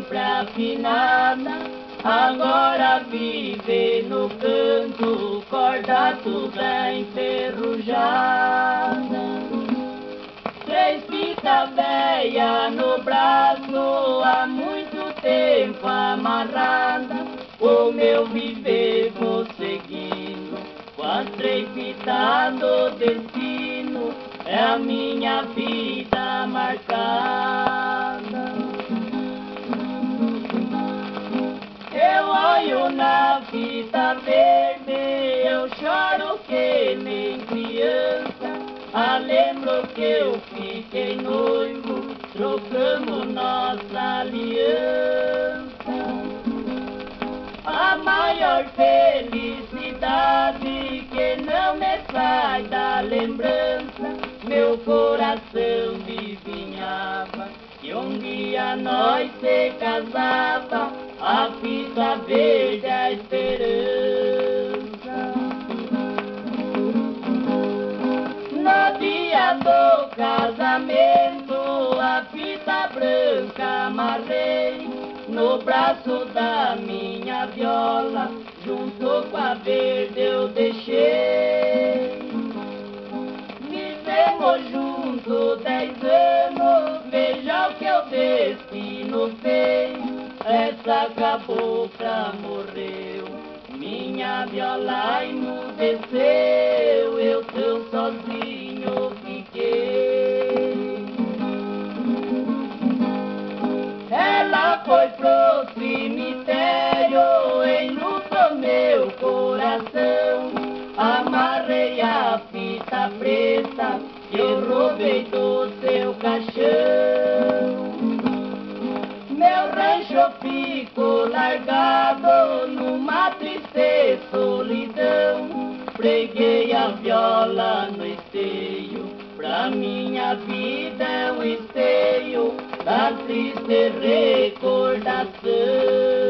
sempre afinada, agora vive no canto, corda toda enferrujada. Três fitas velha no braço, há muito tempo amarrada, o meu viver vou seguindo, com as três fitas do destino, é a minha vida marcada. Eu olho na fita verde, eu choro que nem criança, lembro que eu fiquei noivo, trocamos nossa aliança. A maior felicidade que não me sai da lembrança, meu coração adivinhava que um dia nós se casava, a fita verde a esperança. No dia do casamento, a fita branca amarrei no braço da minha viola, junto com a verde eu deixei. Vivemos juntos 10 anos, veja o que o destino fez. Essa cabocla morreu, minha viola emudeceu, eu tão sozinho fiquei. Ela foi pro cemitério, enlutou meu coração, amarrei a fita preta que eu roubei do seu caixão. Meu rancho ficou largado numa triste solidão, preguei a viola no esteio, pra minha vida é um esteio da triste recordação.